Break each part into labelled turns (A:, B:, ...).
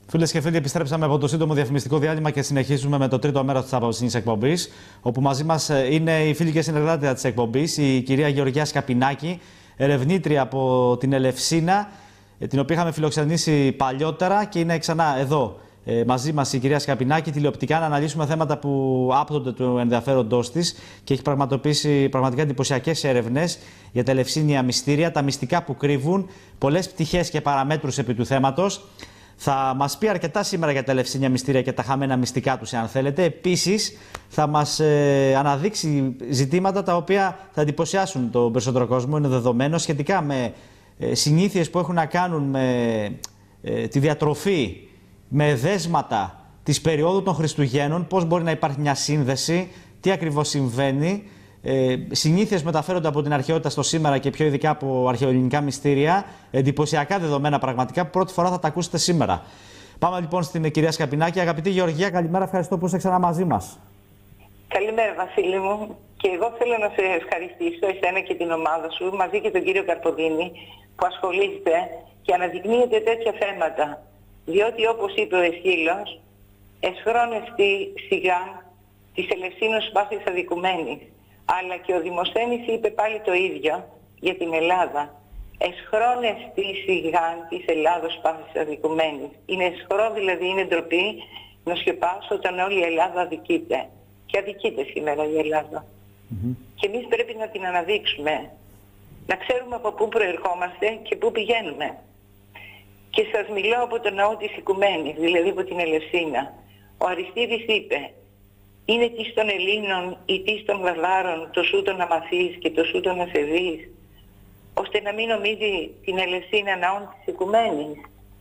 A: Φίλες και φίλοι, επιστρέψαμε από το σύντομο διαφημιστικό διάλειμμα και συνεχίζουμε με το τρίτο μέρος της απόψινής εκπομπής, όπου μαζί μας είναι η φίλη και συνεργάτρια της εκπομπής, η κυρία Γεωργία Σκαπινάκη, ερευνήτρια από την Ελευσίνα, την οποία είχαμε φιλοξενήσει παλιότερα και είναι ξανά εδώ μαζί μας η κυρία Σκαπινάκη, τηλεοπτικά, να αναλύσουμε θέματα που άπτονται του ενδιαφέροντός της και έχει πραγματοποιήσει πραγματικά εντυπωσιακές έρευνες για τα ελευσίνια μυστήρια, τα μυστικά που κρύβουν, πολλές πτυχές και παραμέτρους επί του θέματος. Θα μας πει αρκετά σήμερα για τα ελευσίνια μυστήρια και τα χαμένα μυστικά τους, αν θέλετε. Επίσης, θα μας αναδείξει ζητήματα τα οποία θα εντυπωσιάσουν τον περισσότερο κόσμο, είναι δεδομένο, σχετικά με συνήθειες που έχουν να κάνουν με τη διατροφή, με δέσματα της περίοδου των Χριστουγέννων, πώς μπορεί να υπάρχει μια σύνδεση, τι ακριβώς συμβαίνει. Συνήθειες μεταφέρονται από την αρχαιότητα στο σήμερα και πιο ειδικά από αρχαιοελληνικά μυστήρια. Εντυπωσιακά δεδομένα πραγματικά που πρώτη φορά θα τα ακούσετε σήμερα. Πάμε λοιπόν στην κυρία Σκαπινάκη. Αγαπητή Γεωργία, καλημέρα. Ευχαριστώ που είστε ξανά μαζί μας.
B: Καλημέρα, Βασίλη μου. Και εγώ θέλω να σε ευχαριστήσω, εσένα και την ομάδα σου, μαζί και τον κύριο Καρποδίνη, που ασχολείστε και αναδεικνύετε τέτοια θέματα. Διότι, όπως είπε ο Εσχύλος, εσχρόνεστη σιγά της Ελευσίνος πάσης αδικουμένης. Αλλά και ο Δημοσθένης είπε πάλι το ίδιο για την Ελλάδα. Εσχρόνεστη σιγάν της Ελλάδος πάσης αδικουμένης. Είναι εσχρό, δηλαδή είναι ντροπή να σκεπάσω όταν όλη η Ελλάδα αδικείται. Και αδικείται σήμερα η Ελλάδα. Και εμείς πρέπει να την αναδείξουμε. Να ξέρουμε από πού προερχόμαστε και πού πηγαίνουμε. Και σας μιλώ από το ναό της Οικουμένης, δηλαδή από την Ελευσίνα. Ο Αριστίδης είπε: είναι της των Ελλήνων ή της των Βαβάρων το σούτο να μαθείς και το σούτο να σε δεις, ώστε να μην νομίζει την Ελευσίνα ναόν της Οικουμένης.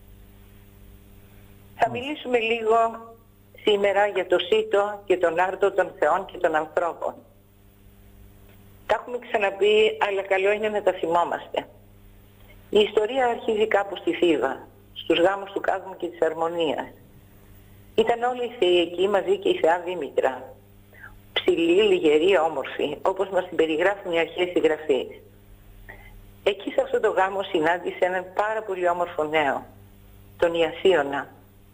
B: Θα μιλήσουμε λίγο σήμερα για το σύτο και τον άρτο των θεών και των ανθρώπων. Τα έχουμε ξαναπεί, αλλά καλό είναι να τα θυμόμαστε. Η ιστορία αρχίζει κάπου στη Θήβα, στους γάμους του Κάδμου και της Αρμονίας. Ήταν όλοι οι θεοί εκεί μαζί και η θεά Δήμητρα. Ψηλή, λιγερή, όμορφη, όπως μας την περιγράφουν οι αρχαίοι συγγραφείς. Εκεί σε αυτό το γάμο συνάντησε έναν πάρα πολύ όμορφο νέο, τον Ιασίωνα.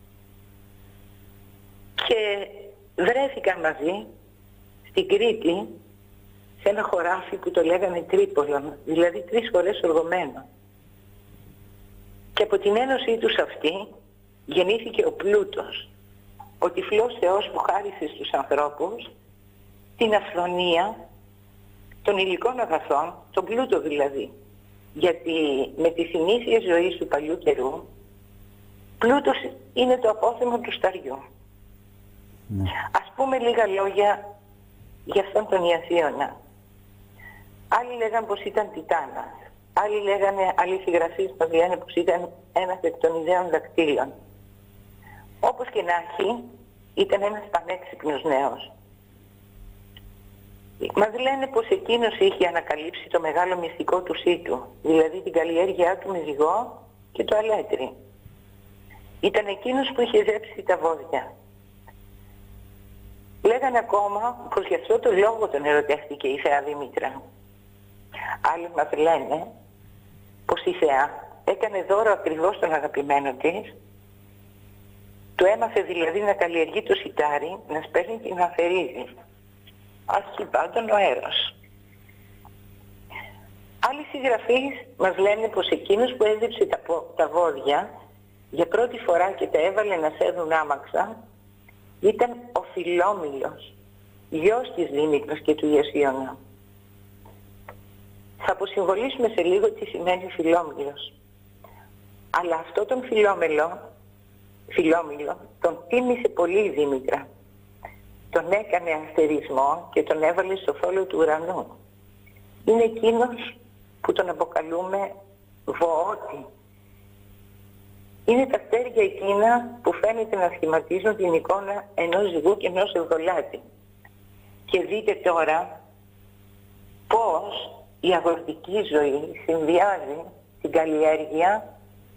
B: Και βρέθηκαν μαζί στην Κρήτη, σε ένα χωράφι που το λέγανε Τρίπολον, δηλαδή 3 φορές οργωμένο. Και από την ένωσή τους αυτή γεννήθηκε ο Πλούτος, ο τυφλός θεός που χάρισε στους ανθρώπους την αυθονία των υλικών αγαθών, τον πλούτο δηλαδή. Γιατί με τις συνήθειες ζωής του παλιού καιρού, πλούτος είναι το απόθεμα του σταριού. Ας πούμε λίγα λόγια για αυτόν τον Ιασίωνα. Άλλοι λέγαν πως ήταν Τιτάνας. Άλλοι λέγανε, άλλοι συγγραφείς μας λένε πως ήταν ένας εκ των ιδέων δακτύλων. Όπως και να έχει, ήταν ένας πανέξυπνος νέος. Μας λένε πως εκείνος είχε ανακαλύψει το μεγάλο μυστικό του σύτου, δηλαδή την καλλιέργειά του με ζυγό και το αλέτρι. Ήταν εκείνος που είχε ζέψει τα βόδια. Λέγανε ακόμα πως γι' αυτό το λόγο τον ερωτεύτηκε η θεά Δήμητρα. Άλλοι μας λένε πως η θεά έκανε δώρο ακριβώς τον αγαπημένο της. Του έμαθε δηλαδή να καλλιεργεί το σιτάρι, να σπέρνει και να αφαιρίζει. Αρχιπάντων ο Έρος. Άλλοι συγγραφείς μας λένε πως εκείνος που έζεψε τα βόδια για πρώτη φορά και τα έβαλε να σέρνουν άμαξα ήταν ο Φιλόμηλος, γιος της Δήμητρας και του Ιασίωνα. Θα αποσυμβολήσουμε σε λίγο τι σημαίνει Φιλόμηλος. Αλλά αυτό τον Φιλόμηλο τον τίμησε πολύ η Δήμητρα. Τον έκανε αστερισμό και τον έβαλε στο φόλο του ουρανού. Είναι εκείνος που τον αποκαλούμε Βοώτη. Είναι τα αστέρια εκείνα που φαίνεται να σχηματίζουν την εικόνα ενός ζυγού και ενός ευρωλάτη. Και δείτε τώρα πώς η αγροτική ζωή συνδυάζει την καλλιέργεια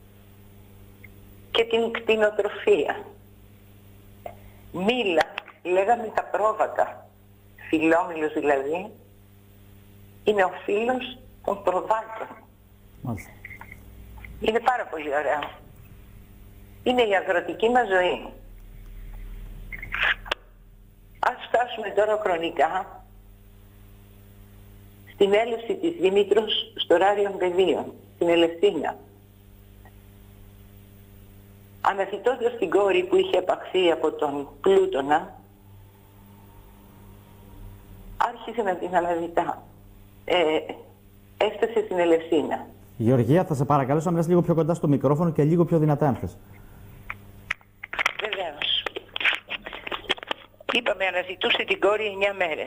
B: και την κτηνοτροφία. Μήλα, λέγαμε τα πρόβατα. Φιλόμηλος δηλαδή είναι ο φίλος των προβάτων. Είναι πάρα πολύ ωραίο. είναι η αγροτική μας ζωή. Ας φτάσουμε τώρα χρονικά στην έλευση της Δήμητρος στο Ράριον Πεδίων, στην Ελευσίνα. Αναζητώντας την κόρη που είχε απαχθεί από τον Πλούτονα, άρχισε να την αναζητά. Έφτασε στην Ελευσίνα.
A: Γεωργία, θα σε παρακαλέσω να μιλάς λίγο πιο κοντά στο μικρόφωνο και λίγο πιο δυνατά αν θες.
B: Βεβαίως. Είπαμε, αναζητούσε την κόρη 9 μέρες.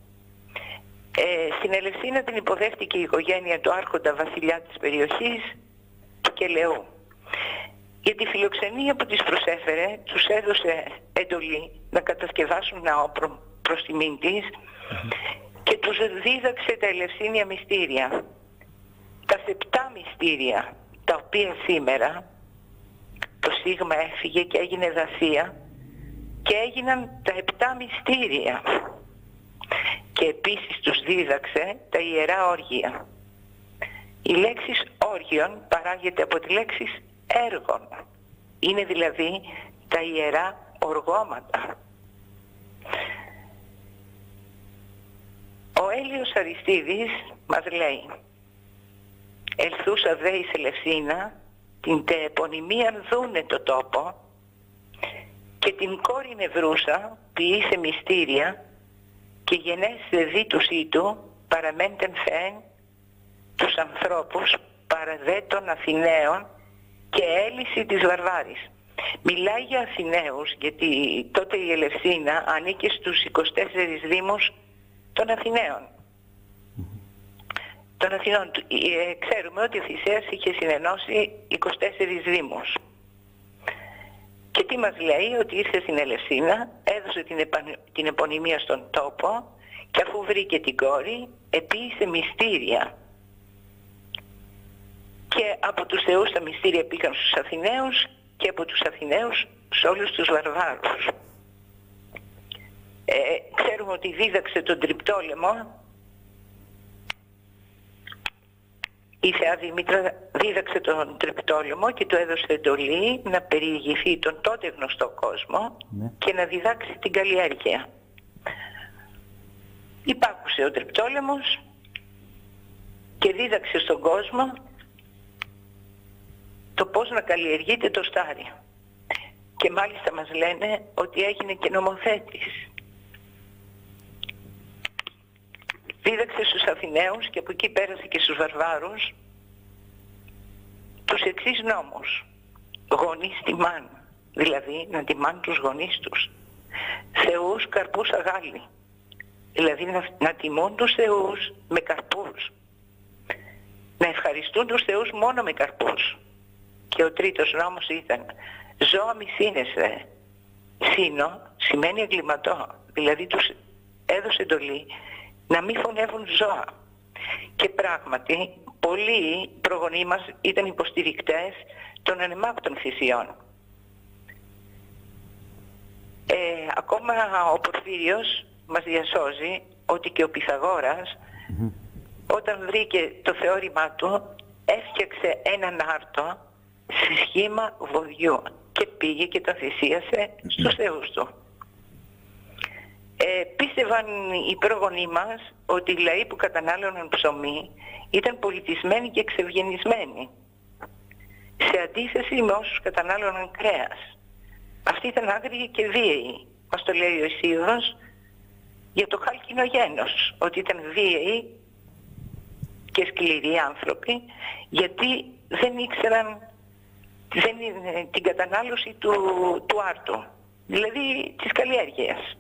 B: Στην Ελευσίνα την υποδέχτηκε η οικογένεια του άρχοντα βασιλιά της περιοχής, του Κελαιού. Για τη φιλοξενία που της προσέφερε, τους έδωσε εντολή να κατασκευάσουν ναό προς τιμήν της και τους δίδαξε τα ελευσίνια μυστήρια. Τα 7 μυστήρια, τα οποία σήμερα το Σίγμα έφυγε και έγινε Δασία και έγιναν τα 7 μυστήρια. Και επίσης τους δίδαξε τα ιερά όργια. Η λέξη όργιον παράγεται από τη λέξη έργων. Είναι δηλαδή τα ιερά οργώματα. Ο Έλειος Αριστίδης μας λέει: «Ελθούσα δε εις Ελευσίνα, την τε επωνυμίαν δούνε το τόπο, και την κόρη νευρούσα ποιήσε μυστήρια, και γενέστε δι τους ήτου παραμέντεν φέν τους ανθρώπους παραδέ των Αθηναίων και έλυση της Βαρβάρης». Μιλάει για Αθηναίους, γιατί τότε η Ελευσίνα ανήκε στους 24 δήμους των Αθηναίων. Των Αθηνών. Ξέρουμε ότι ο Θησέας είχε συνενώσει 24 δήμους. Και τι μας λέει? Ότι ήρθε στην Ελευσίνα, έδωσε την επωνυμία στον τόπο και αφού βρήκε την κόρη, επίησε μυστήρια. Και από τους θεούς τα μυστήρια πήγαν στους Αθηναίους και από τους Αθηναίους σε όλους τους Βαρβάρους. Ξέρουμε ότι δίδαξε τον Τριπτόλεμο. Η Θεά Δήμητρα δίδαξε τον Τριπτόλεμο και του έδωσε εντολή να περιηγηθεί τον τότε γνωστό κόσμο και να διδάξει την καλλιέργεια. Υπάκουσε ο Τριπτόλεμος και δίδαξε στον κόσμο το πώς να καλλιεργείται το στάρι. Και μάλιστα μας λένε ότι έγινε και νομοθέτης. Δίδαξε στους Αθηναίους και από εκεί πέρασε και στους Βαρβάρους τους εξής νόμους. Γονείς τιμάν, δηλαδή να τιμάν τους γονείς τους. Θεούς καρπούς αγάλη, δηλαδή να τιμούν τους θεούς με καρπούς. Να ευχαριστούν τους θεούς μόνο με καρπούς. Και ο τρίτος νόμος ήταν ζώα μη σύνεσθε. Σύνο σημαίνει εγκληματό, δηλαδή τους έδωσε εντολή να μην φωνεύουν ζώα. Και πράγματι πολλοί προγονείς μας ήταν υποστηρικτές των ανεμάκτων θυσιών. Ακόμα ο Πορφύριος μας διασώζει ότι και ο Πυθαγόρας όταν βρήκε το θεώρημά του έφτιαξε έναν άρτο σε σχήμα βοδιού και πήγε και το θυσίασε στους θεούς του. Πίστευαν οι πρόγονοί μας ότι οι λαοί που κατανάλωναν ψωμί ήταν πολιτισμένοι και εξευγενισμένοι, σε αντίθεση με όσους κατανάλωναν κρέας. Αυτοί ήταν άγριοι και βίαιοι. Μας το λέει ο Ισίδωρος για το χάλκινο γένος, ότι ήταν βίαιοι και σκληροί άνθρωποι, γιατί δεν ήξεραν την κατανάλωση του άρτου, δηλαδή της καλλιέργειας.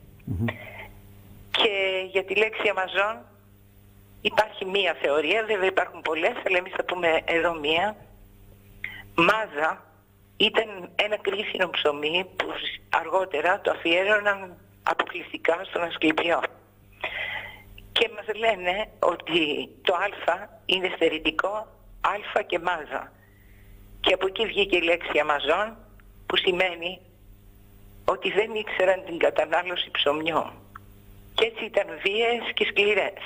B: Και για τη λέξη Αμαζόν υπάρχει μία θεωρία, βέβαια υπάρχουν πολλές, αλλά εμείς θα πούμε εδώ μία. Μάζα ήταν ένα κρίσινο ψωμί που αργότερα το αφιέρωναν αποκλειστικά στον Ασκληπιό. Και μας λένε ότι το α είναι στερητικό, α και μάζα. Και από εκεί βγήκε η λέξη Αμαζόν, που σημαίνει ότι δεν ήξεραν την κατανάλωση ψωμιού. Και έτσι ήταν βίαιες και σκληρές.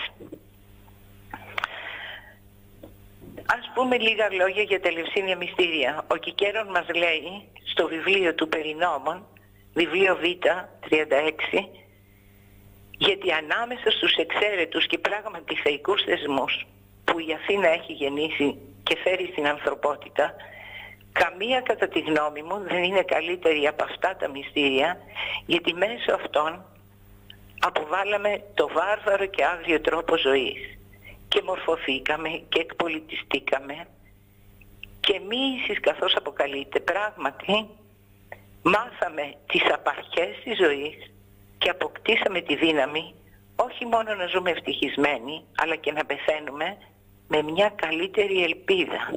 B: Ας πούμε λίγα λόγια για τα Ελευσίνια μυστήρια. Ο Κικέρον μας λέει στο βιβλίο του Περινόμων, βιβλίο Β, 36, γιατί ανάμεσα στους εξαίρετους και πράγματι θεϊκούς θεσμούς που η Αθήνα έχει γεννήσει και φέρει στην ανθρωπότητα, καμία κατά τη γνώμη μου δεν είναι καλύτερη από αυτά τα μυστήρια, γιατί μέσω αυτών αποβάλαμε το βάρβαρο και άγριο τρόπο ζωής και μορφωθήκαμε και εκπολιτιστήκαμε και εμείς, καθώς αποκαλείται, πράγματι μάθαμε τις απαρχές της ζωής και αποκτήσαμε τη δύναμη όχι μόνο να ζούμε ευτυχισμένοι, αλλά και να πεθαίνουμε με μια καλύτερη ελπίδα.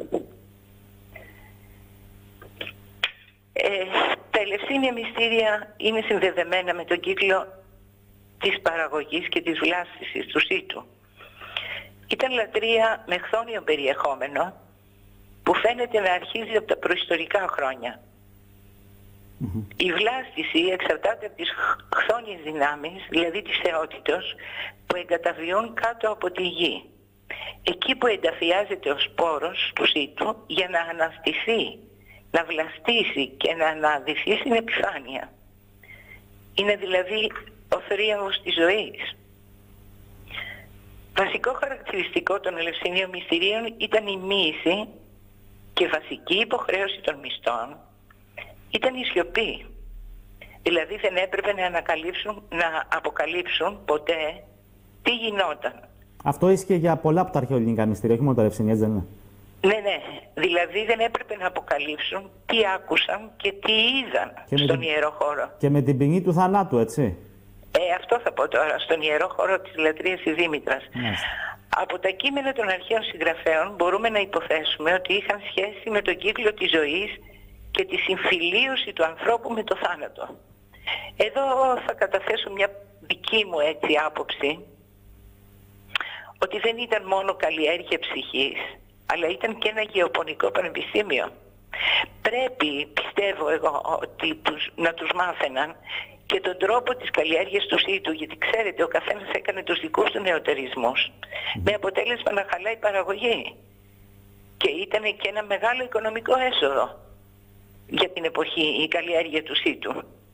B: Τα ελευσίνια μυστήρια είναι συνδεδεμένα με τον κύκλο της παραγωγής και της βλάστησης του σύτου. Ήταν λατρεία με χθόνιο περιεχόμενο που φαίνεται να αρχίζει από τα προϊστορικά χρόνια. Η βλάστηση εξαρτάται από τις χθόνιες δυνάμεις, δηλαδή της θεότητος, που εγκαταβιούν κάτω από τη γη. Εκεί που ενταφιάζεται ο σπόρος του σύτου για να αναστηθεί, να βλαστήσει και να αναδυθεί στην επιφάνεια. Είναι δηλαδή ο θρίαμβος της ζωής. Βασικό χαρακτηριστικό των ελευσινίων μυστηρίων ήταν η μοίηση και βασική υποχρέωση των μυστών ήταν η σιωπή. Δηλαδή δεν έπρεπε να αποκαλύψουν ποτέ τι γινόταν.
A: Αυτό ίσχυε για πολλά από τα αρχαιοελληνικά μυστήρια, όχι μόνο τα ελευσινία, έτσι δεν είναι?
B: Ναι. Δηλαδή δεν έπρεπε να αποκαλύψουν τι άκουσαν και τι είδαν στον ιερό χώρο.
A: Και με την ποινή του θανάτου, έτσι.
B: Αυτό θα πω τώρα, στον ιερό χώρο της λατρείας της Δήμητρας. Από τα κείμενα των αρχαίων συγγραφέων μπορούμε να υποθέσουμε ότι είχαν σχέση με τον κύκλο της ζωής και τη συμφιλίωση του ανθρώπου με το θάνατο. Εδώ θα καταθέσω μια δική μου έτσι άποψη, ότι δεν ήταν μόνο καλλιέργεια ψυχής, αλλά ήταν και ένα γεωπονικό πανεπιστήμιο. Πρέπει, πιστεύω εγώ, ότι να τους μάθαιναν και τον τρόπο της καλλιέργειας του σύτου, γιατί ξέρετε ο καθένας έκανε τους δικούς του νεωτερισμούς, με αποτέλεσμα να χαλάει η παραγωγή. Και ήταν και ένα μεγάλο οικονομικό έσοδο για την εποχή η καλλιέργεια του σύτου.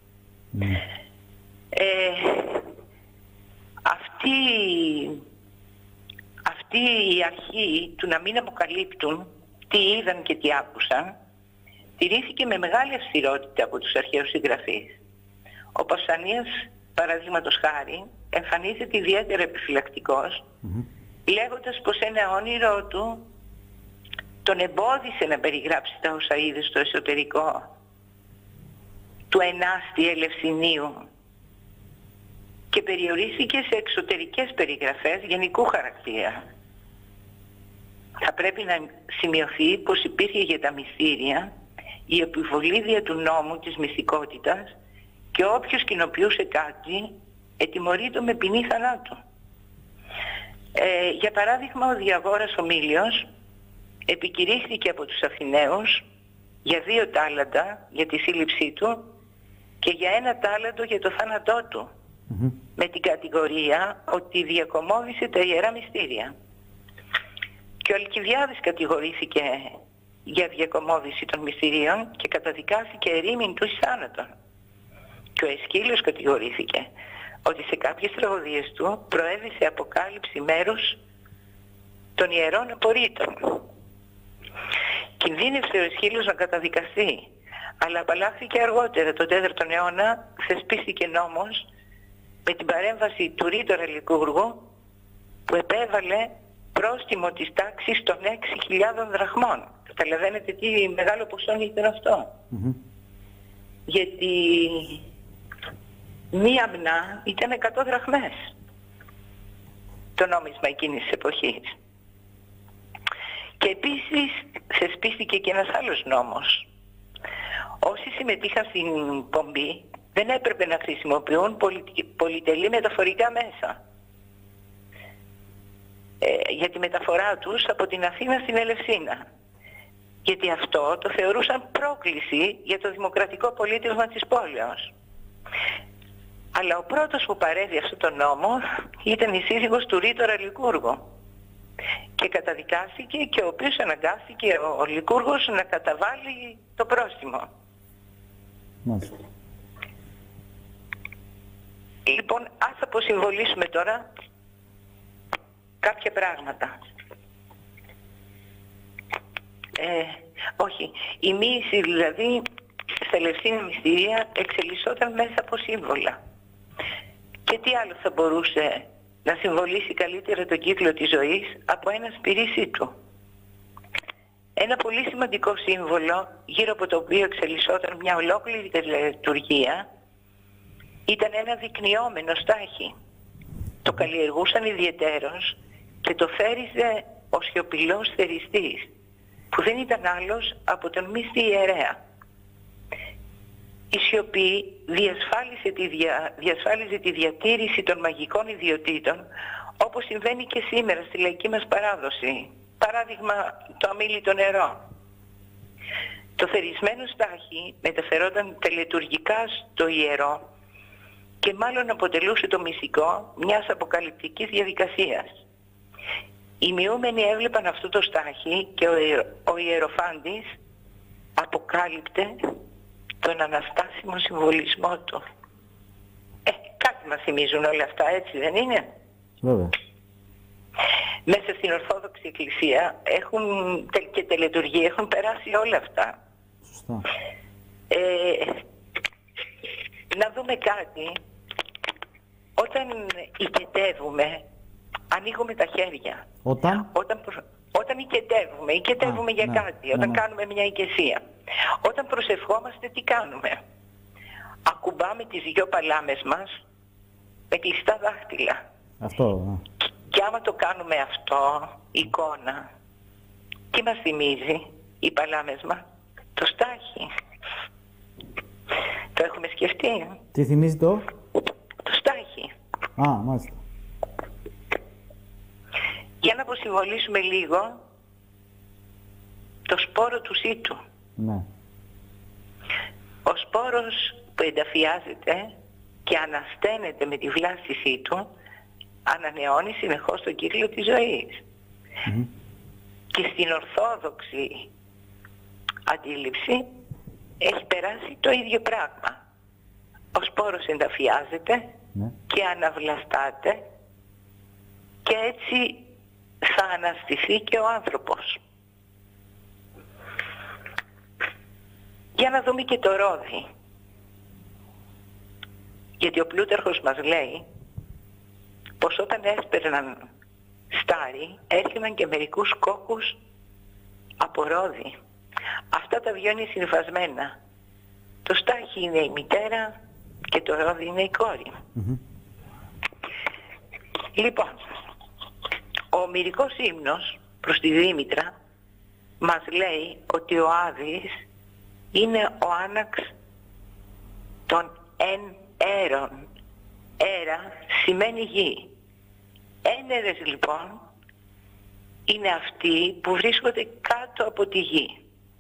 B: Αυτή η αρχή του να μην αποκαλύπτουν τι είδαν και τι άκουσαν τηρήθηκε με μεγάλη αυστηρότητα από τους αρχαίους συγγραφείς. Ο Παυσανίας, παραδείγματος χάρη, εμφανίζεται ιδιαίτερα επιφυλακτικός, λέγοντας πως ένα όνειρό του τον εμπόδισε να περιγράψει τα όσα είδε στο εσωτερικό του ενάστη Ελευσινίου και περιορίστηκε σε εξωτερικές περιγραφές γενικού χαρακτήρα. Θα πρέπει να σημειωθεί πως υπήρχε για τα μυστήρια η επιβολή δια του νόμου της μυστικότητας και όποιος κοινοποιούσε κάτι ετιμωρείτο με ποινή θανάτου. Για παράδειγμα, ο Διαγόρας ο Μήλιος επικηρύχθηκε από τους Αθηναίους για 2 τάλαντα για τη σύλληψή του και για 1 τάλαντο για το θάνατό του, με την κατηγορία ότι διακομώδησε τα ιερά μυστήρια. Και ο Αλκιβιάδης κατηγορήθηκε για διακομώδηση των μυστηρίων και καταδικάστηκε ερήμην του εις θάνατον. Και ο Εσκύλιος κατηγορήθηκε ότι σε κάποιες τραγωδίες του προέβησε αποκάλυψη μέρους των ιερών απορρίτων. Κινδύνευσε ο Εσκύλιος να καταδικαστεί, αλλά απαλλάχθηκε αργότερα, τον 4ο αιώνα, θεσπίστηκε νόμος με την παρέμβαση του ρήτορα Λικούργου που επέβαλε πρόστιμο της τάξης των 6.000 δραχμών. Καταλαβαίνετε τι μεγάλο ποσό ήταν αυτό. Γιατί μία μνά ήταν 100 δραχμές το νόμισμα εκείνης της εποχής. Και επίσης θεσπίστηκε και ένας άλλος νόμος. Όσοι συμμετείχαν στην πομπή δεν έπρεπε να χρησιμοποιούν πολυτελή μεταφορικά μέσα για τη μεταφορά τους από την Αθήνα στην Ελευσίνα. Γιατί αυτό το θεωρούσαν πρόκληση για το δημοκρατικό πολίτευμα της πόλεως. Αλλά ο πρώτος που παρέβη αυτό το νόμο ήταν η σύζυγος του ρήτορα Λικούργου. Και καταδικάστηκε και ο οποίος αναγκάστηκε ο Λικούργος να καταβάλει το πρόστιμο.
A: Μάλιστα.
B: Λοιπόν, ας αποσυμβολήσουμε τώρα κάποια πράγματα. Όχι, η μοίηση δηλαδή στα Ελευσίνα μυστήρια εξελισσόταν μέσα από σύμβολα. Και τι άλλο θα μπορούσε να συμβολήσει καλύτερα τον κύκλο της ζωής από ένα σπυρίσι του. Ένα πολύ σημαντικό σύμβολο γύρω από το οποίο εξελισσόταν μια ολόκληρη λειτουργία ήταν ένα δεικνυόμενο στάχι. Το καλλιεργούσαν ιδιαιτέρως και το φέριζε ο σιωπηλός θεριστής, που δεν ήταν άλλος από τον μύστη ιερέα. Η σιωπή διασφάλιζε τη διατήρηση των μαγικών ιδιωτήτων, όπως συμβαίνει και σήμερα στη λαϊκή μας παράδοση. Παράδειγμα, το αμίλητο νερό. Το θερισμένο στάχι μεταφερόταν τελετουργικά στο ιερό και μάλλον αποτελούσε το μυστικό μιας αποκαλυπτικής διαδικασίας. Οι μειούμενοι έβλεπαν αυτό το στάχι και ο ιεροφάντης αποκάλυπτε τον αναστάσιμο συμβολισμό του. Κάτι μας θυμίζουν όλα αυτά, έτσι δεν είναι?
A: Βέβαια.
B: Μέσα στην Ορθόδοξη Εκκλησία και τελετουργία έχουν περάσει όλα αυτά.
A: Σωστά.
B: Να δούμε κάτι. Όταν οικετεύουμε, ανοίγουμε τα χέρια. Όταν οικετεύουμε για κάτι, όταν κάνουμε μια οικεσία. Όταν προσευχόμαστε, τι κάνουμε? Ακουμπάμε τις δυο παλάμες μας με κλειστά δάχτυλα.
A: Αυτό.
B: Και άμα το κάνουμε αυτό, εικόνα, τι μας θυμίζει οι παλάμες μας? Το στάχι. Το έχουμε σκεφτεί?
A: Τι θυμίζει το?
B: Το στάχι.
A: Μάλιστα.
B: Για να αποσυμβολήσουμε λίγο το σπόρο του σύτου.
A: Ναι.
B: Ο σπόρος που ενταφιάζεται και ανασταίνεται με τη βλάστησή του ανανεώνει συνεχώς τον κύκλο της ζωής. Και στην ορθόδοξη αντίληψη έχει περάσει το ίδιο πράγμα. Ο σπόρος ενταφιάζεται και αναβλαστάται και έτσι θα αναστηθεί και ο άνθρωπος. Για να δούμε και το ρόδι. Γιατί ο Πλούταρχος μας λέει πως όταν έσπερναν στάρι έρχονταν και μερικούς κόκκους από ρόδι. Αυτά τα δυο είναι συνυφασμένα. Το στάχι είναι η μητέρα και το ρόδι είναι η κόρη. Λοιπόν, ο ομηρικός ύμνος προς τη Δήμητρα μας λέει ότι ο Άδης είναι ο άναξ των εν έρων. Έρα σημαίνει γη. Ένερες λοιπόν είναι αυτοί που βρίσκονται κάτω από τη γη.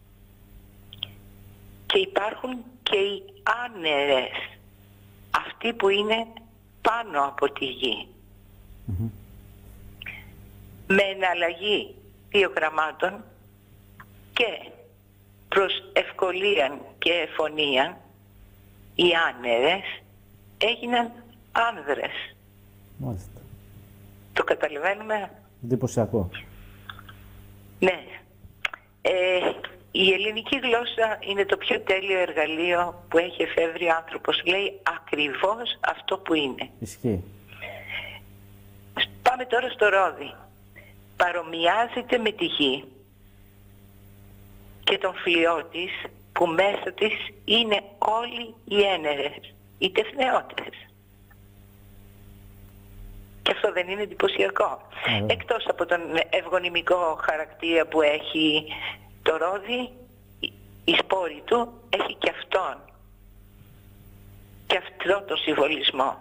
B: Και υπάρχουν και οι άνερες, αυτοί που είναι πάνω από τη γη. Με εναλλαγή δύο γραμμάτων και προς ευκολίαν και εφωνίαν οι άνερες έγιναν άνδρες.
A: Μάλιστα.
B: Το καταλαβαίνουμε?
A: Εντυπωσιακό.
B: Ναι. Η ελληνική γλώσσα είναι το πιο τέλειο εργαλείο που έχει εφεύρει ο άνθρωπος. Λέει ακριβώς αυτό που είναι.
A: Ισχύει.
B: Πάμε τώρα στο ρόδι. Παρομοιάζεται με τη γη και τον φλοιό της που μέσα της είναι όλοι οι ένερες, οι τεθνεώτες. Και αυτό δεν είναι εντυπωσιακό? Εκτός από τον ευγονιμικό χαρακτήρα που έχει το ρόδι, η σπόρη του έχει και αυτόν. Και αυτό το συμβολισμό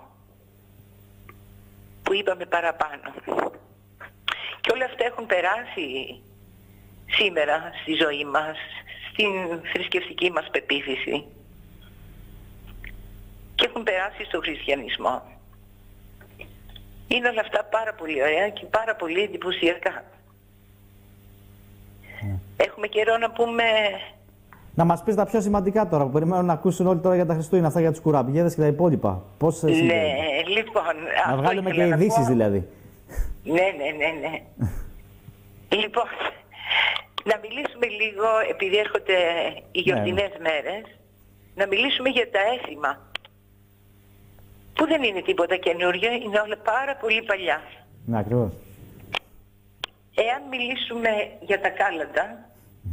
B: που είπαμε παραπάνω. Και όλα αυτά έχουν περάσει σήμερα στη ζωή μας, στην θρησκευτική μας πεποίθηση και έχουν περάσει στο χριστιανισμό. Είναι όλα αυτά πάρα πολύ ωραία και πάρα πολύ εντυπωσιακά. Έχουμε καιρό να πούμε
A: Να μας πεις τα πιο σημαντικά τώρα, που περιμένουν να ακούσουν όλοι τώρα για τα Χριστούγεννα, αυτά για τους κουραμπιέδες και τα υπόλοιπα. Πώς συμβαίνει?
B: Ναι, λοιπόν...
A: Να βγάλουμε και ειδήσεις δηλαδή.
B: Ναι. Λοιπόν, να μιλήσουμε λίγο, επειδή έρχονται οι γιορτινές μέρες, να μιλήσουμε για τα έθιμα. Που δεν είναι τίποτα καινούριο, είναι όλα πάρα πολύ παλιά.
A: Ναι, ακριβώς.
B: Εάν μιλήσουμε για τα κάλαντα,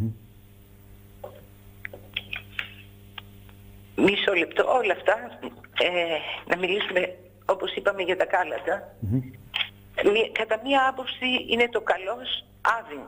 B: μισό λεπτό, όλα αυτά, να μιλήσουμε όπως είπαμε για τα κάλαντα, κατά μία άποψη είναι το καλός άδειν.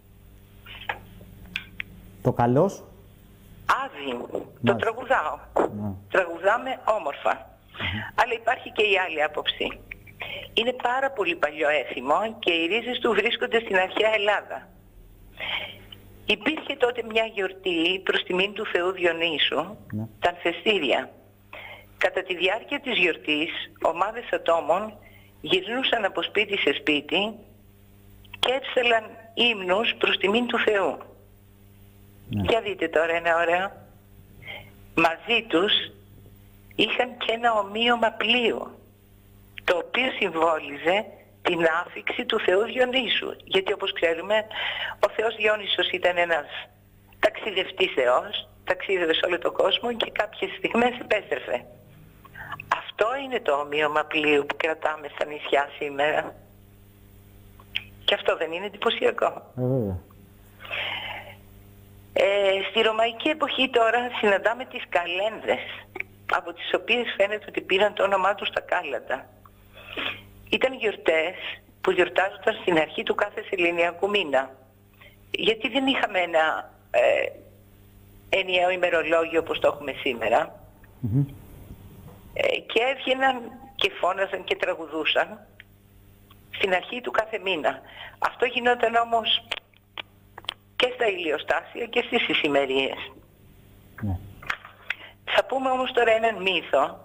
A: Το καλός?
B: Άδειν, το τραγουδάω. Τραγουδάμε όμορφα. Αλλά υπάρχει και η άλλη άποψη. Είναι πάρα πολύ παλιό έθιμο και οι ρίζες του βρίσκονται στην αρχαία Ελλάδα. Υπήρχε τότε μια γιορτή προς τιμήν του Θεού Διονύσου, τα Ανθεστήρια. Κατά τη διάρκεια της γιορτής, ομάδες ατόμων γυρνούσαν από σπίτι σε σπίτι και έψελαν ύμνους προς τιμήν του Θεού. Για δείτε τώρα ένα ωραίο. Μαζί τους είχαν και ένα ομοίωμα πλοίο, το οποίο συμβόλιζε την άφιξη του Θεού Διονύσου. Γιατί όπως ξέρουμε, ο Θεός Διόνυσος ήταν ένας ταξιδευτής θεός, ταξίδευε σε όλο τον κόσμο και κάποιες στιγμές επέστρεφε. Αυτό είναι το ομοίωμα πλοίου που κρατάμε στα νησιά σήμερα. Και αυτό δεν είναι εντυπωσιακό? Στη ρωμαϊκή εποχή τώρα συναντάμε τις καλένδες, από τις οποίες φαίνεται ότι πήραν το όνομά τους τα κάλαντα. Ήταν γιορτές που γιορτάζονταν στην αρχή του κάθε σεληνιακού μήνα. Γιατί δεν είχαμε ένα ενιαίο ημερολόγιο όπως το έχουμε σήμερα. Και έβγαιναν και φώναζαν και τραγουδούσαν στην αρχή του κάθε μήνα. Αυτό γινόταν όμως και στα ηλιοστάσια και στις ησημερίες. Θα πούμε όμως τώρα έναν μύθο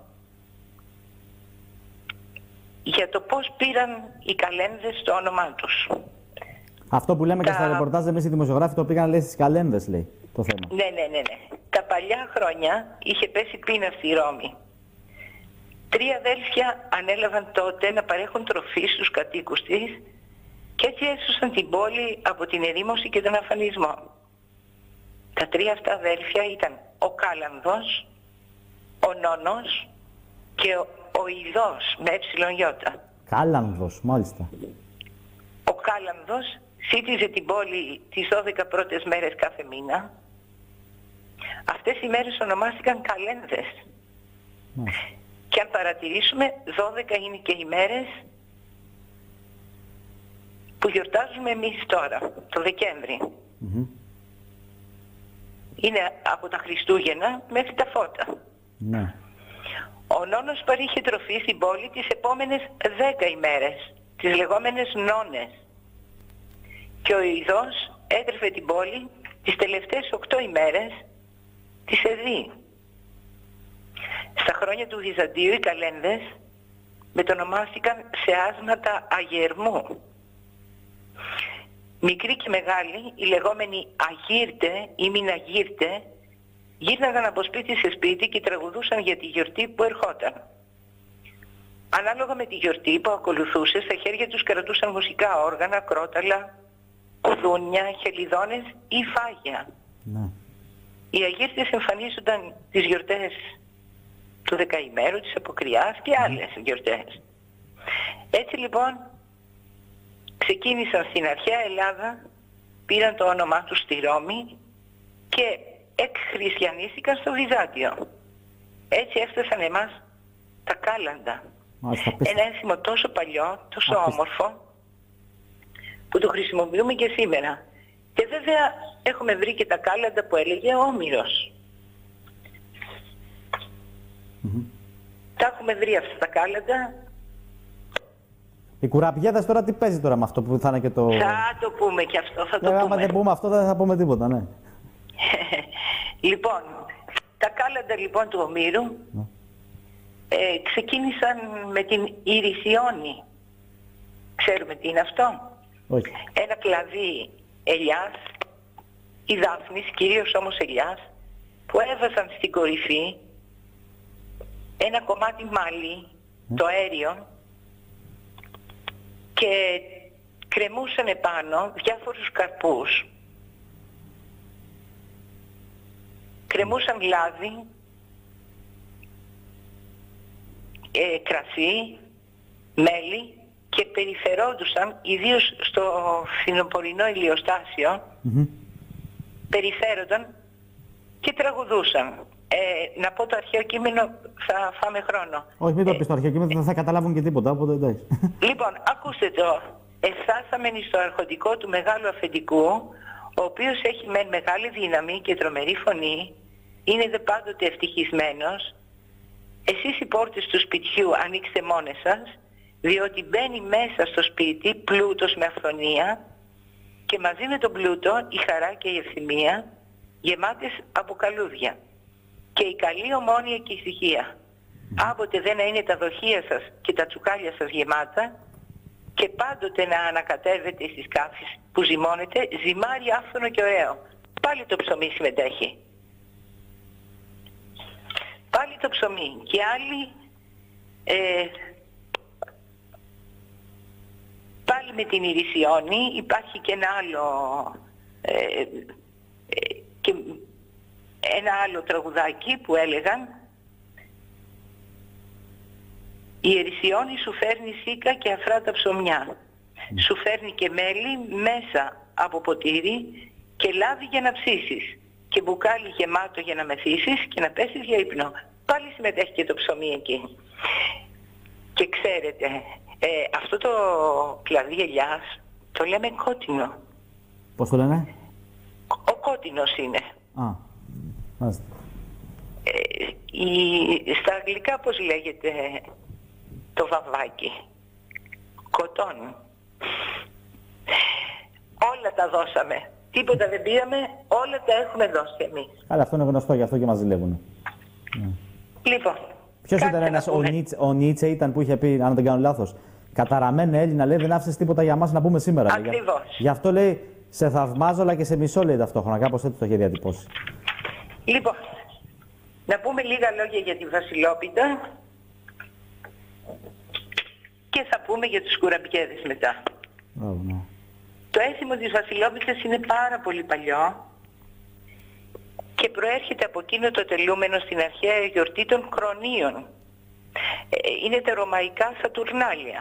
B: για το πώς πήραν οι καλένδες το όνομά τους.
A: Αυτό που λέμε και στα ρεπορτάζ εμείς οι δημοσιογράφοι το πήγαν, λέει, στις καλένδες, λέει, το θέμα.
B: Ναι. Τα παλιά χρόνια είχε πέσει πείνα στη Ρώμη. 3 αδέλφια ανέλαβαν τότε να παρέχουν τροφή στους κατοίκους της και έτσι έσωσαν την πόλη από την ερήμωση και τον αφανισμό. Τα 3 αυτά αδέλφια ήταν ο Κάλανδος, ο Νόνος και ο Ιδός με εψιλον-γιώτα.
A: Κάλανδος, μάλιστα.
B: Ο Κάλανδος σύτιζε την πόλη τις 12 πρώτες μέρες κάθε μήνα. Αυτές οι μέρες ονομάστηκαν καλένδες. Και αν παρατηρήσουμε, 12 είναι και οι μέρες που γιορτάζουμε εμείς τώρα, το Δεκέμβρη. Είναι από τα Χριστούγεννα μέχρι τα φώτα. Ο Νόνος παρήχε τροφή στην πόλη τις επόμενες 10 ημέρες, τις λεγόμενες νόνες. Και ο Ιδός έτρεφε την πόλη τις τελευταίες 8 ημέρες, τις Εδί. Στα χρόνια του Βυζαντίου οι καλένδες μετονομάστηκαν σε άσματα αγερμού. Μικροί και μεγάλοι, οι λεγόμενοι αγύρτε ή μηναγύρτε, γύρναγαν από σπίτι σε σπίτι και τραγουδούσαν για τη γιορτή που ερχόταν. Ανάλογα με τη γιορτή που ακολουθούσε, στα χέρια τους κρατούσαν μουσικά όργανα, κρόταλα, κουδούνια, χελιδόνες ή φάγια. Οι αγύρτες εμφανίζονταν τις γιορτές του Δεκαημέρου, της Αποκριάς και άλλες γιορτές. Έτσι λοιπόν ξεκίνησαν στην αρχαία Ελλάδα, πήραν το όνομά τους στη Ρώμη και εκχριστιανίστηκαν στο Βυζάντιο. Έτσι έφτασαν εμάς τα κάλαντα. Ένα ένθιμο τόσο παλιό, τόσο όμορφο, που το χρησιμοποιούμε και σήμερα. Και βέβαια έχουμε βρει και τα κάλαντα που έλεγε ο Όμηρος. Τα έχουμε βρει αυτά τα κάλαντα.
A: Οι κουραμπιέδες τώρα τι παίζει τώρα με αυτό που θα είναι και το...
B: Θα το πούμε και αυτό, θα το πούμε.
A: Άμα δεν πούμε αυτό δεν θα πούμε τίποτα, ναι.
B: Λοιπόν, τα κάλαντα λοιπόν του Ομήρου ξεκίνησαν με την Ιρισιόνη. Ξέρουμε τι είναι αυτό?
A: Όχι.
B: Ένα κλαδί ελιάς ή δάφνης, κυρίως όμως ελιάς, που έβαζαν στην κορυφή ένα κομμάτι μαλλί, το αέριο, και κρεμούσαν επάνω διάφορους καρπούς. Κρεμούσαν λάδι, κρασί, μέλι και περιφερόντουσαν, ιδίως στο φθινοπορεινό ηλιοστάσιο, περιφέρονταν και τραγουδούσαν. Να πω το αρχαίο κείμενο, θα φάμε χρόνο.
A: Όχι, μην το πεις το αρχαίο κείμενο, δεν θα καταλάβουν και τίποτα, οπότε εντάξει.
B: Λοιπόν, ακούστε το. Εφτάσαμε στο αρχοντικό του μεγάλου αφεντικού, ο οποίος έχει μεν μεγάλη δύναμη και τρομερή φωνή, είναι δε πάντοτε ευτυχισμένος. Εσείς οι πόρτες του σπιτιού ανοίξτε μόνες σας, διότι μπαίνει μέσα στο σπίτι πλούτος με αυθονία και μαζί με τον πλούτο η χαρά και η ευθυμία γεμάτες από καλούδια και η καλή ομόνοια και η ησυχία. Άποτε δεν να είναι τα δοχεία σας και τα τσουκάλια σας γεμάτα και πάντοτε να ανακατεύετε στις κάφεις που ζυμώνετε ζυμάρι άφθονο και ωραίο. Πάλι το ψωμί συμμετέχει. Πάλι το ψωμί. Και άλλοι πάλι με την Ιρισιόνη υπάρχει και ένα άλλο και ένα άλλο τραγουδάκι που έλεγαν: η Ιρισιόνη σου φέρνει σίκα και αφρά τα ψωμιά, σου φέρνει και μέλι μέσα από ποτήρι και λάδι για να ψήσεις και μπουκάλι γεμάτο για να μεθύσεις και να πέσεις για ύπνο. Πάλι συμμετέχει και το ψωμί εκεί. Και ξέρετε, αυτό το κλαδί ελιάς το λέμε κότινο.
A: Πώς το λένε?
B: Ο κότινος είναι.
A: Μάλιστα.
B: Στα αγγλικά πώς λέγεται το βαμβάκι? Κοτόν. Όλα τα δώσαμε. Τίποτα δεν πήραμε, όλα τα έχουμε δώσει εμείς.
A: Καλά, αυτό είναι γνωστό, γι' αυτό και μας ζηλεύουν.
B: Λοιπόν.
A: Ποιος ήταν ένας, ο Νίτσε ήταν που είχε πει, αν δεν κάνω λάθος, καταραμένε Έλληνα, λέει, δεν άφησες τίποτα για μας να πούμε σήμερα.
B: Ακριβώς.
A: Γι' αυτό λέει, σε θαυμάζω αλλά και σε μισώ, λέει ταυτόχρονα. Κάπως έτσι το είχε διατυπώσει.
B: Λοιπόν, να πούμε λίγα λόγια για τη Βασιλόπιτα και θα πούμε για τους κουραμπιέδες μετά.
A: Ναι.
B: Το έθιμο της Βασιλόπιτας είναι πάρα πολύ παλιό και προέρχεται από εκείνο το τελούμενο στην αρχαία γιορτή των Κρονίων. Είναι τα ρωμαϊκά Σατουρνάλια.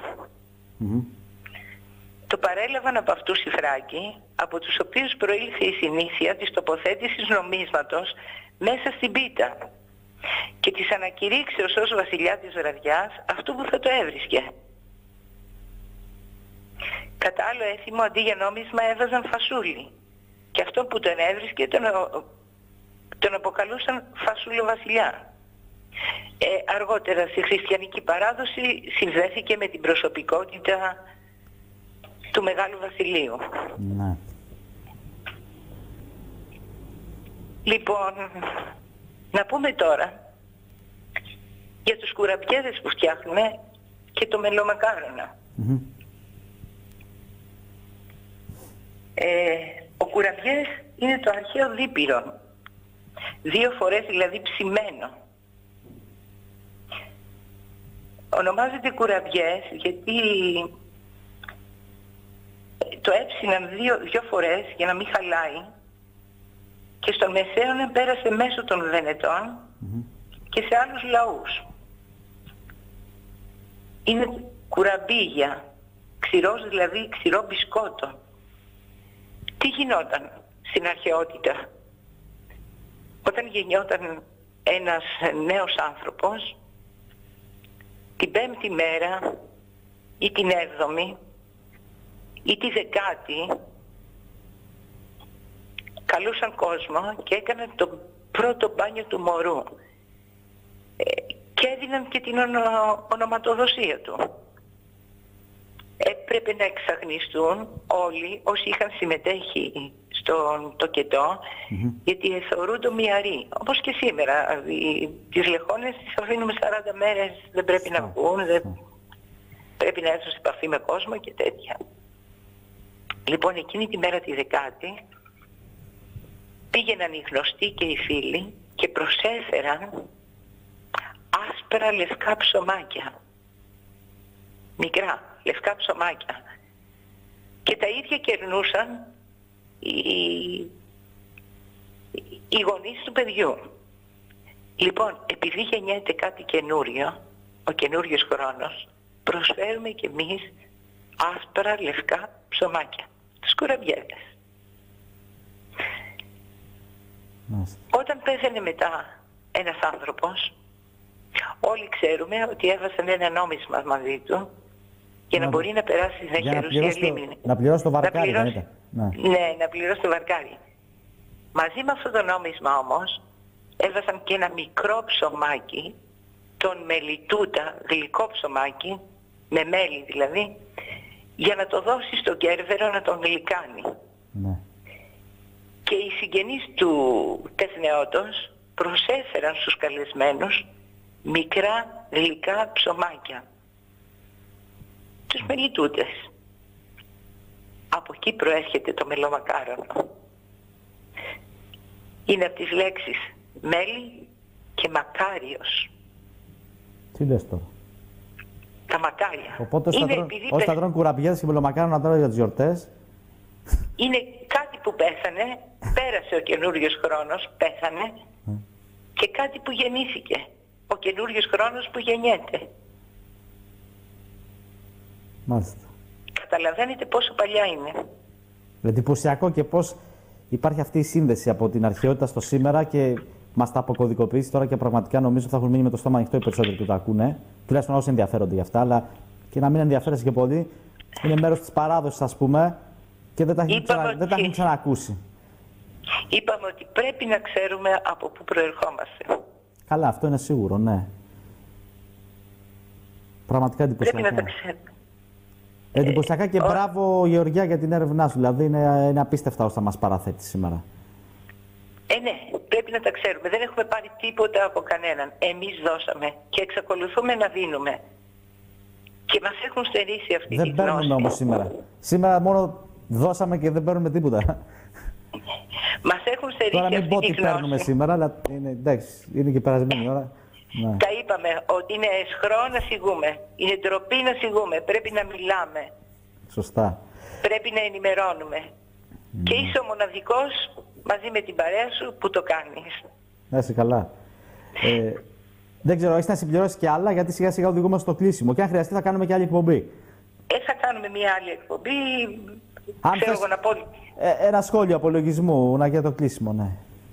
B: Το παρέλαβαν από αυτούς οι Φράγκοι, από τους οποίους προήλθε η συνήθεια της τοποθέτησης νομίσματος μέσα στην πίτα και της ανακηρύξεως ως βασιλιά της βραδιάς αυτού που θα το έβρισκε. Κατά άλλο έθιμο, αντί για νόμισμα έβαζαν φασούλι και αυτό που τον έβρισκε τον αποκαλούσαν φασούλο βασιλιά. Αργότερα στη χριστιανική παράδοση συνδέθηκε με την προσωπικότητα του Μεγάλου Βασιλείου.
A: Ναι.
B: Λοιπόν, να πούμε τώρα για τους κουραμπιέδες που φτιάχνουμε και το μελομακάρονα. Ο κουραμπιές είναι το αρχαίο δίπυρο, 2 φορές δηλαδή ψημένο. Ονομάζεται κουραμπιές γιατί το έψιναν 2 φορές για να μην χαλάει και στον Μεσαίωνα πέρασε μέσω των Βενετών και σε άλλους λαούς. Είναι κουραμπίγια, ξηρός δηλαδή ξηρό μπισκότο. Τι γινόταν στην αρχαιότητα? Όταν γεννιόταν ένας νέος άνθρωπος, την 5η μέρα ή την 7η ή τη 10η καλούσαν κόσμο και έκαναν το πρώτο μπάνιο του μωρού και έδιναν και την ονοματοδοσία του. Έπρεπε να εξαγνιστούν όλοι όσοι είχαν συμμετέχει στον τοκετό, γιατί θεωρούνται μυαροί. Όπως και σήμερα, τις λεχόνες τις αφήνουμε 40 μέρες, δεν πρέπει να βγουν, πρέπει να έρθουν σε επαφή με κόσμο και τέτοια. Λοιπόν, εκείνη τη μέρα τη 10η πήγαιναν οι γνωστοί και οι φίλοι και προσέφεραν άσπρα λευκά ψωμάκια. Μικρά λευκά ψωμάκια. Και τα ίδια κερνούσαν οι γονείς του παιδιού. Λοιπόν, επειδή γεννιέται κάτι καινούριο, ο καινούριος χρόνος, προσφέρουμε κι εμείς άσπρα λευκά ψωμάκια, τους κουραμπιέδες. Όταν πέθανε μετά ένας άνθρωπος, όλοι ξέρουμε ότι έβασαν ένα νόμισμα μαζί του για να μπορεί να περάσει στην αχερουσία λίμνη.
A: Να πληρώσει το βαρκάρι,
B: Ναι, να πληρώσει το βαρκάρι. Μαζί με αυτό το νόμισμα όμως, έβασαν και ένα μικρό ψωμάκι, τον μελιτούτα, γλυκό ψωμάκι, με μέλι δηλαδή, για να το δώσει στον Κέρβερο να τον γλυκάνει.
A: Ναι.
B: Και οι συγγενείς του τεθνεώτος προσέφεραν στους καλεσμένους μικρά γλυκά ψωμάκια. Τους μελιτούτες. Από εκεί προέρχεται το μελομακάρονο. Είναι από τις λέξεις μέλι και μακάριος.
A: Τι λες τώρα?
B: Τα μακάρια.
A: Οπότε όσοι θα τρώνε κουραμπιέδες και μελομακάρονα τώρα για τις γιορτές.
B: Είναι κάτι που πέθανε, πέρασε ο καινούριος χρόνος, πέθανε, και κάτι που γεννήθηκε. Ο καινούριος χρόνος που γεννιέται.
A: Μάλιστα.
B: Καταλαβαίνετε πόσο παλιά είναι.
A: Εντυπωσιακό και πώς υπάρχει αυτή η σύνδεση από την αρχαιότητα στο σήμερα και μας τα αποκωδικοποιήσει τώρα και πραγματικά νομίζω θα έχουν μείνει με το στόμα ανοιχτό οι περισσότεροι που τα ακούνε. Τουλάχιστον όσοι ενδιαφέρονται γι' αυτά, αλλά και να μην ενδιαφέρεσαι και πολύ. Είναι μέρος της παράδοσης, ας πούμε, και δεν τα έχουν ξανακούσει.
B: Είπαμε ότι πρέπει να ξέρουμε από πού προερχόμαστε.
A: Καλά, αυτό είναι σίγουρο, ναι. Πραγματικά εντυπωσιακά.
B: Πρέπει να τα ξέρουμε.
A: Εντυπωσιακά και μπράβο, Γεωργία, για την έρευνά σου. Δηλαδή είναι απίστευτα όσα μας παραθέτει σήμερα.
B: Ναι, πρέπει να τα ξέρουμε. Δεν έχουμε πάρει τίποτα από κανέναν. Εμείς δώσαμε και εξακολουθούμε να δίνουμε. Και μας έχουν στερήσει αυτή τη γνώση.
A: Δεν παίρνουμε όμως σήμερα. Σήμερα μόνο δώσαμε και δεν παίρνουμε τίποτα.
B: Μας έχουν στερήσει
A: τώρα
B: αυτή
A: μην πω
B: τη
A: τι παίρνουμε σήμερα, αλλά εντάξει, είναι και περασμένη ώρα. Ναι.
B: Τα είπαμε ότι είναι αισχρό να σιγούμε. Είναι ντροπή να σιγούμε. Πρέπει να μιλάμε.
A: Σωστά.
B: Πρέπει να ενημερώνουμε. Και είσαι ο μοναδικός μαζί με την παρέα σου που το κάνεις.
A: Να είσαι καλά. Δεν ξέρω, έχεις να συμπληρώσεις και άλλα, γιατί σιγά σιγά οδηγούμε στο κλείσιμο. Και αν χρειαστεί θα κάνουμε και άλλη εκπομπή.
B: Θα κάνουμε μια άλλη εκπομπή.
A: Αν
B: ξέρω εγώ να πω...
A: ένα σχόλιο απολογισμού για το κλείσιμο, ναι.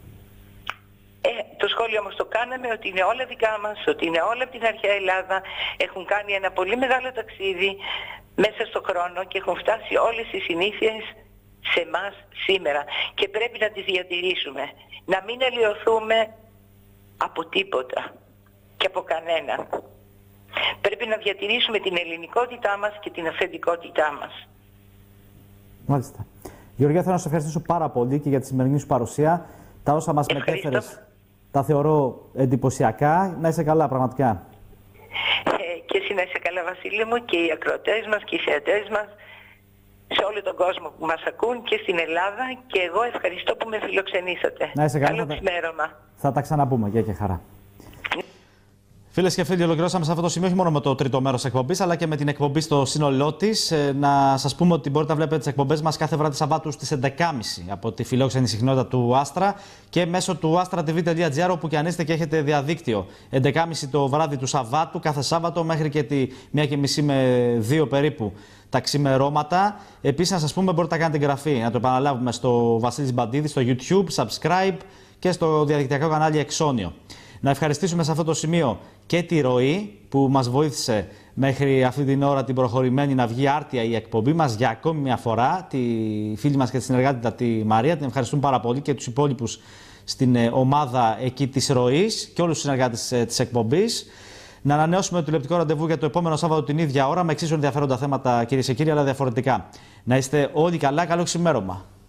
B: Το σχόλιο όμως το κάναμε ότι είναι όλα δικά μας, ότι είναι όλα από την αρχαία Ελλάδα. Έχουν κάνει ένα πολύ μεγάλο ταξίδι μέσα στον χρόνο και έχουν φτάσει όλες οι συνήθειες σε εμάς σήμερα. Και πρέπει να τις διατηρήσουμε. Να μην αλλοιωθούμε από τίποτα και από κανέναν. Πρέπει να διατηρήσουμε την ελληνικότητά μας και την αυθεντικότητά μας.
A: Μάλιστα. Γεωργία, θέλω να σε ευχαριστήσω πάρα πολύ και για τη σημερινή σου παρουσία. Τα όσα μας μετέφερες τα θεωρώ εντυπωσιακά. Να είσαι καλά, πραγματικά.
B: Και εσύ να είσαι καλά, Βασίλη μου, και οι ακροατές μας και οι θεατές μας σε όλο τον κόσμο που μας ακούν και στην Ελλάδα. Και εγώ ευχαριστώ που με φιλοξενήσατε.
A: Να είσαι καλά.
B: Καλό ξημέρωμα.
A: Θα τα ξαναπούμε. Γεια και χαρά.
C: Φίλες και φίλοι, ολοκληρώσαμε σε αυτό το σημείο όχι μόνο με το τρίτο μέρος εκπομπής, αλλά και με την εκπομπή στο σύνολό της. Να σας πούμε ότι μπορείτε να βλέπετε τις εκπομπές μας κάθε βράδυ Σαββάτου στις 11.30 από τη φιλόξενη συχνότητα του Άστρα και μέσω του astratv.gr, όπου και αν είστε και έχετε διαδίκτυο. 11.30 το βράδυ του Σαββάτου, κάθε Σάββατο μέχρι και τη 1.30 με 2 περίπου τα ξημερώματα. Επίσης, να σας πούμε, μπορείτε να κάνετε εγγραφή, να το επαναλάβουμε, στο Βασίλης Μπαντίδη, στο YouTube, subscribe και στο διαδικτυακό κανάλι Εξώνιο. Να ευχαριστήσουμε σε αυτό το σημείο και τη Ροή που μας βοήθησε μέχρι αυτή την ώρα την προχωρημένη να βγει άρτια η εκπομπή μας για ακόμη μια φορά. Τη φίλη μας και τη συνεργάτη τη Μαρία, την ευχαριστούμε πάρα πολύ, και τους υπόλοιπους στην ομάδα εκεί της Ροής και όλους τους συνεργάτες της εκπομπής. Να ανανεώσουμε το τηλεοπτικό ραντεβού για το επόμενο Σάββατο την ίδια ώρα με εξίσου ενδιαφέροντα θέματα, κυρίες και κύριοι, αλλά διαφορετικά. Να είστε όλοι καλά, καλό ξημέρωμα.